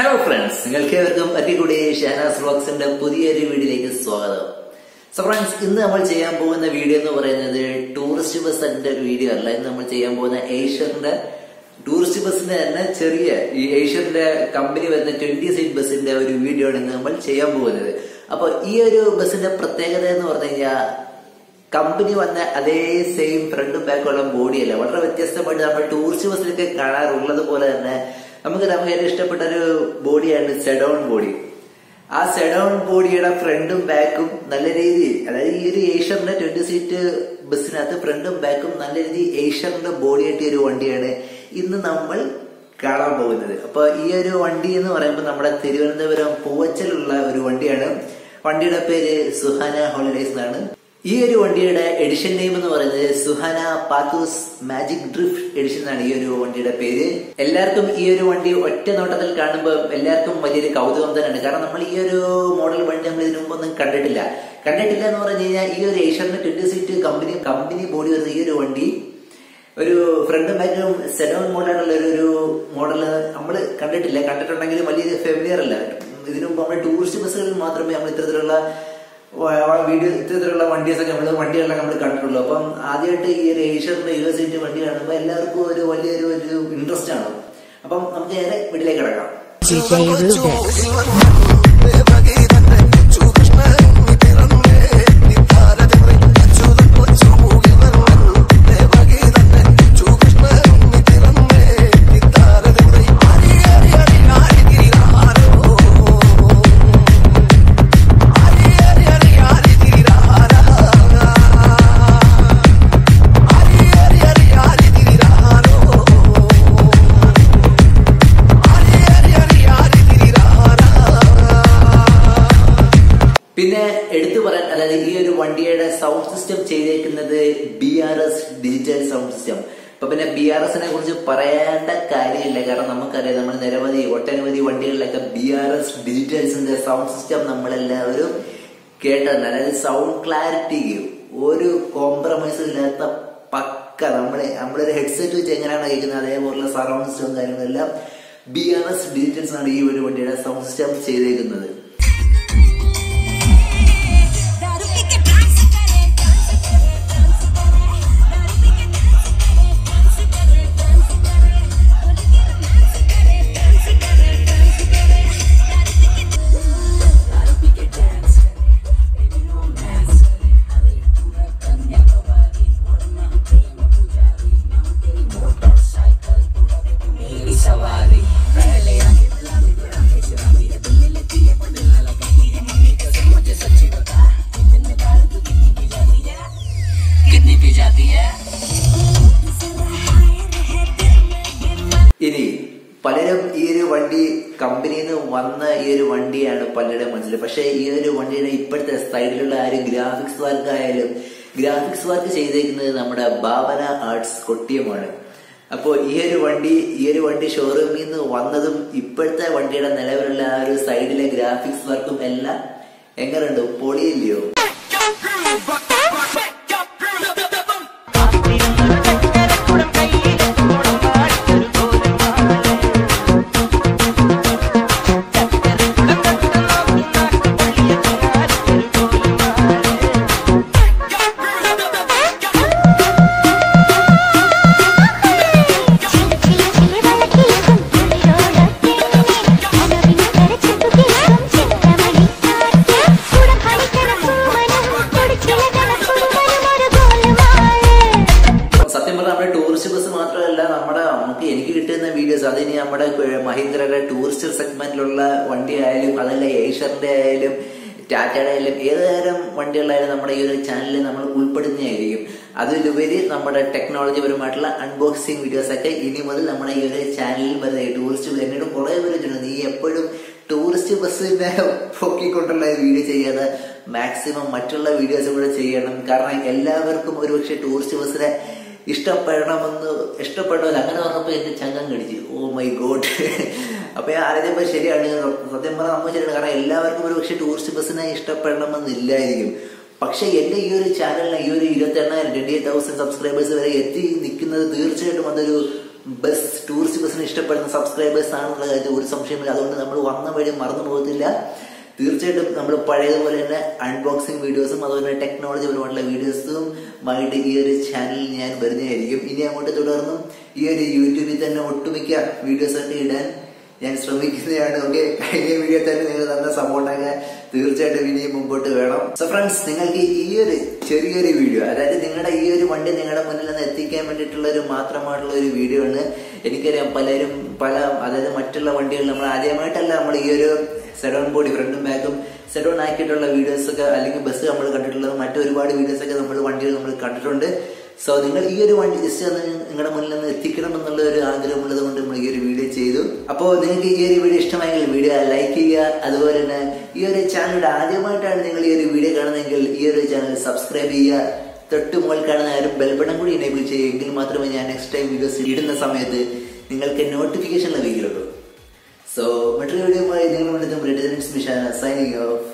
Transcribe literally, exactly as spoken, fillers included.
Hello friends, നിങ്ങൾക്ക് ഏവർക്കും അടികൂടി ഷഹനാസ് വ്ലോഗ്സിന്റെ പുതിയൊരു വീഡിയോയിലേക്ക് സ്വാഗതം. സോ ഫ്രണ്ട്സ്, ഇന്ന് നമ്മൾ ചെയ്യാൻ പോകുന്ന വീഡിയോ എന്ന് പറയുന്നത് ടൂറിസ്റ്റ് ബസ്സിന്റെ വീഡിയോ അല്ല. ഇന്ന് നമ്മൾ ചെയ്യാൻ പോകുന്ന ഏഷ്യന്റെ ടൂറിസ്റ്റ് ബസ്സിന്റെ തന്നെ ചെറിയ ഈ ഏഷ്യന്റെ കമ്പനി വരുന്ന ട്വന്റി സീറ്റ് ബസ്സിന്റെ ഒരു വീഡിയോ ആണ് ഇന്ന് നമ്മൾ ചെയ്യാൻ പോകുന്നത്. അപ്പൊ ഈ ഒരു ബസ്സിന്റെ പ്രത്യേകത എന്ന് പറഞ്ഞു കഴിഞ്ഞാൽ കമ്പനി വന്ന അതേ സെയിം ഫ്രണ്ട് ബാക്കുള്ള ബോഡിയല്ല, വളരെ വ്യത്യസ്തമായിട്ട് നമ്മൾ ടൂറിസ്റ്റ് ബസ്സിലൊക്കെ കാണാറുള്ളത് പോലെ തന്നെ നമുക്ക് നമുക്ക് ഏറ്റവും ഇഷ്ടപ്പെട്ട ഒരു ബോഡിയാണ് സെഡോൺ ബോഡി. ആ സെഡോൺ ബോഡിയുടെ ഫ്രണ്ടും ബാക്കും നല്ല രീതിയിൽ, അതായത് ഈ ഒരു ഏഷ്യറിന്റെ ട്വന്റി സീറ്റ് ബസ്സിനകത്ത് ഫ്രണ്ടും ബാക്കും നല്ല രീതിയിൽ ഏഷ്യറിന്റെ ബോഡി ആയിട്ട് ഒരു വണ്ടിയാണ് ഇന്ന് നമ്മൾ കാണാൻ പോകുന്നത്. അപ്പൊ ഈ ഒരു വണ്ടി എന്ന് പറയുമ്പോൾ നമ്മുടെ തിരുവനന്തപുരം പൂവച്ചലുള്ള ഒരു വണ്ടിയാണ്. വണ്ടിയുടെ പേര് സുഹാന ഹോളിഡേസ് എന്നാണ്. ഈ ഒരു വണ്ടിയുടെ എഡിഷൻ നെയിം എന്ന് പറയുന്നത് Suhana Pathus magic drift edition എന്നാണ് ഈ ഒരു വണ്ടിയുടെ പേര്. എല്ലാവർക്കും ഈ ഒരു വണ്ടി ഒറ്റ നോട്ടത്തിൽ കാണുമ്പോൾ എല്ലാവർക്കും വലിയൊരു കൗതുകം തന്നെയാണ്. കാരണം നമ്മൾ ഈ ഒരു മോഡൽ വണ്ടി നമ്മൾ ഇതിനു മുമ്പൊന്നും കണ്ടിട്ടില്ല കണ്ടിട്ടില്ല എന്ന് പറഞ്ഞു കഴിഞ്ഞാൽ ഈ ഒരു ഏഷ്യറിന്റെ twenty seat company company body വരുന്ന ഈ ഒരു വണ്ടി ഒരു ഫ്രണ്ട് ബാക്കും സെഡോൺ മോഡലുള്ള ഒരു മോഡല് നമ്മൾ കണ്ടിട്ടില്ല. കണ്ടിട്ടുണ്ടെങ്കിലും വലിയ ഫെമിലിയർ അല്ല. ഇതിനു മുമ്പ് നമ്മൾ ടൂറിസ്റ്റ് ബസ്സുകളിൽ മാത്രമേ നമ്മൾ ഇത്തരത്തിലുള്ള വീഡിയോ ഇത്തരത്തിലുള്ള വണ്ടീസൊക്കെ നമ്മള് വണ്ടികളൊക്കെ നമ്മൾ കണ്ടിട്ടുള്ളൂ. അപ്പം ആദ്യമായിട്ട് ഈ ഒരു ഏഷ്യറിന്റെ യു എസ് സീറ്റ് വണ്ടി കാണുമ്പോൾ എല്ലാവർക്കും ഒരു വലിയൊരു ഒരു ഇൻട്രസ്റ്റ് ആണ്. അപ്പം നമുക്ക് നേരെ വീട്ടിലേക്ക് കിടക്കാം. പിന്നെ എടുത്തു പറയാൻ, അതായത് ഈ ഒരു വണ്ടിയുടെ സൗണ്ട് സിസ്റ്റം ചെയ്തേക്കുന്നത് B R S digital sound system. അപ്പൊ പിന്നെ ബി ആർ എസിനെ കുറിച്ച് പറയേണ്ട കാര്യമില്ല. കാരണം നമുക്കറിയാം, നമ്മൾ നിരവധി ഒട്ടനവധി വണ്ടികളിലൊക്കെ ബി ആർ എസ് ഡിജിറ്റൽസിന്റെ സൗണ്ട് സിസ്റ്റം നമ്മളെല്ലാവരും കേട്ടതാണ്. അതായത് സൗണ്ട് ക്ലാരിറ്റിക്ക് ഒരു കോംപ്രമൈസും ഇല്ലാത്ത പക്ക നമ്മളെ നമ്മളൊരു ഹെഡ്സെറ്റ് വെച്ച് എങ്ങനെയാണ് കേൾക്കുന്നത് അതേപോലുള്ള സറൗണ്ട് സിസ്റ്റം കാര്യങ്ങളെല്ലാം ബി ആർ എസ് ഡിജിറ്റൽസ് ആണ് ഈ ഒരു വണ്ടിയുടെ സൗണ്ട് സിസ്റ്റം ചെയ്തേക്കുന്നത്. ഇനി പലരും ഈ ഒരു വണ്ടി കമ്പനിയിൽ നിന്ന് വന്ന ഈ ഒരു വണ്ടിയാണ് പലരുടെ മനസ്സിൽ. പക്ഷെ ഈ ഒരു വണ്ടിയുടെ ഇപ്പോഴത്തെ സൈഡിലുള്ള ആ ഒരു ഗ്രാഫിക്സ് വർക്ക് ആയാലും ഗ്രാഫിക്സ് വർക്ക് ചെയ്തേക്കുന്നത് നമ്മുടെ ഭാവന ആർട്സ് കൊട്ടിയമാണ്. അപ്പോൾ ഈ ഒരു വണ്ടി ഈ ഒരു വണ്ടി ഷോറൂമിൽ നിന്ന് വന്നതും ഇപ്പോഴത്തെ വണ്ടിയുടെ നിലവിലുള്ള ആ ഒരു സൈഡിലെ ഗ്രാഫിക്സ് വർക്കും എല്ലാം എങ്ങനെയുണ്ട്? പൊളിയില്ലയോ? ടൂറിസ്റ്റ് ബസ് മാത്രമല്ല, നമ്മുടെ നമുക്ക് എനിക്ക് കിട്ടുന്ന വീഡിയോസ് അതിന് നമ്മുടെ മഹീന്ദ്രയുടെ ടൂറിസ്റ്റ് സെഗ്മെന്റിലുള്ള വണ്ടി ആയാലും അതല്ല ഏഷ്യറിന്റെ ആയാലും ടാറ്റയുടെ ആയാലും ഏതുതരം വണ്ടികളായാലും നമ്മുടെ ഈ ഒരു ചാനലിൽ നമ്മൾ ഉൾപ്പെടുന്നതായിരിക്കും. അതിലുപരി നമ്മുടെ ടെക്നോളജി പരമായിട്ടുള്ള അൺബോക്സിങ് വീഡിയോസ് ഒക്കെ ഇനി മുതൽ നമ്മുടെ ഈ ഒരു ചാനലിൽ വരുന്നത്. ടൂറിസ്റ്റ് എന്നോട് കുറെ പേര് നീ എപ്പോഴും ടൂറിസ്റ്റ് ബസ്സിനെ പൊക്കിക്കൊണ്ടുള്ള വീഡിയോ ചെയ്യാതെ മാക്സിമം മറ്റുള്ള വീഡിയോസ് കൂടെ ചെയ്യണം. കാരണം എല്ലാവർക്കും ഒരുപക്ഷെ ടൂറിസ്റ്റ് ബസ്സിനെ ഇഷ്ടപ്പെടണമെന്ന് ഇഷ്ടപ്പെടണമെന്ന് അങ്ങനെ പറഞ്ഞപ്പോ എന്റെ ചങ്കം കടിച്ചു. Oh my God. അപ്പൊ ഞാൻ ആലോചിച്ചപ്പോ ശരിയാണ്, സത്യം പറഞ്ഞാൽ നമ്മൾ ശരിയാണ്. കാരണം എല്ലാവർക്കും ഒരു പക്ഷെ ടൂറിസ്റ്റ് ബസ്സിനെ ഇഷ്ടപ്പെടണമെന്നില്ലായിരിക്കും. പക്ഷെ എന്റെ ഈ ഒരു ചാനലിന് ഈ ഒരു ഇരുപത്തി എണ്ണായിരം ട്വന്റി എയ്റ്റ് തൗസൻഡ് സബ്സ്ക്രൈബേഴ്സ് വരെ എത്തി നിൽക്കുന്നത് തീർച്ചയായിട്ടും അതൊരു ബസ് ടൂറിസ്റ്റ് ബസ്സിന് ഇഷ്ടപ്പെടുന്ന സബ്സ്ക്രൈബേഴ്സ് ആണെന്നുള്ള കാര്യത്തിൽ ഒരു സംശയമില്ല. അതുകൊണ്ട് നമ്മൾ വന്ന വഴി മറന്നു പോകത്തില്ല. തീർച്ചയായിട്ടും നമ്മൾ പഴയതുപോലെ തന്നെ അൺബോക്സിംഗ് വീഡിയോസും അതുപോലെ തന്നെ ടെക്നോളജി പരമായിട്ടുള്ള വീഡിയോസും ആയിട്ട് ഈ ഒരു ചാനലിൽ ഞാൻ വരുന്നതായിരിക്കും. ഇനി അങ്ങോട്ട് തുടർന്നും ഈ ഒരു യൂട്യൂബിൽ തന്നെ ഒട്ടുമിക്ക വീഡിയോസ് ഒക്കെ ഇടാൻ ഞാൻ ശ്രമിക്കുന്നതാണ്. ഓക്കെ, കഴിഞ്ഞ വീഡിയോ തന്നെ നിങ്ങൾ തന്ന സപ്പോർട്ടൊക്കെ തീർച്ചയായിട്ടും ഇനിയും മുമ്പോട്ട് വേണം. സോ ഫ്രണ്ട്സ്, നിങ്ങൾക്ക് ഈ ഒരു ചെറിയൊരു വീഡിയോ, അതായത് നിങ്ങളുടെ ഈ ഒരു വണ്ടി നിങ്ങളുടെ മുന്നിൽ നിന്ന് എത്തിക്കാൻ വേണ്ടിയിട്ടുള്ള ഒരു മാത്രമായിട്ടുള്ള ഒരു വീഡിയോ ആണ്. എനിക്കറിയാം പലരും പല അതായത് മറ്റുള്ള വണ്ടികൾ നമ്മൾ ആദ്യമായിട്ടല്ല നമ്മൾ ഈ ഒരു സെഡോൺ ബോഡി ഫ്രണ്ടും ബാക്കും സെഡോൺ ആക്കിയിട്ടുള്ള വീഡിയോസ് ഒക്കെ അല്ലെങ്കിൽ ബസ് നമ്മൾ കണ്ടിട്ടുള്ളത് മറ്റു ഒരുപാട് വീഡിയോസ് ഒക്കെ നമ്മൾ വണ്ടികൾ നമ്മൾ കണ്ടിട്ടുണ്ട്. സോ നിങ്ങൾ ഈ ഒരു വണ്ടി ജസ്റ്റ് ഒന്ന് നിങ്ങളുടെ മുന്നിൽ നിന്ന് എത്തിക്കണം എന്നുള്ള ഒരു ആഗ്രഹമുള്ളത് കൊണ്ട് നമ്മൾ ഈ ഒരു വീഡിയോ ചെയ്തു. അപ്പോൾ നിങ്ങൾക്ക് ഈ ഒരു വീഡിയോ ഇഷ്ടമായെങ്കിൽ വീഡിയോ ലൈക്ക് ചെയ്യുക. അതുപോലെ തന്നെ ഈ ഒരു ചാനലിന്റെ ആദ്യമായിട്ടാണ് നിങ്ങൾ ഈ ഒരു വീഡിയോ കാണുന്നതെങ്കിൽ ഈ ഒരു ചാനൽ സബ്സ്ക്രൈബ് ചെയ്യുക. തൊട്ട് മുകളിൽ കാണുന്ന ആ ഒരു ബെൽ ബട്ടൺ കൂടി എനേബിൾ ചെയ്യുക. എങ്കിൽ മാത്രമേ ഞാൻ നെക്സ്റ്റ് ടൈം വീഡിയോസ് ഇടുന്ന സമയത്ത് നിങ്ങൾക്ക് നോട്ടിഫിക്കേഷൻ ലഭിക്കുള്ളൂ. സോ മറ്റൊരു വീഡിയോയുമായി നിങ്ങൾ സൈനിങ് ഓഫ്.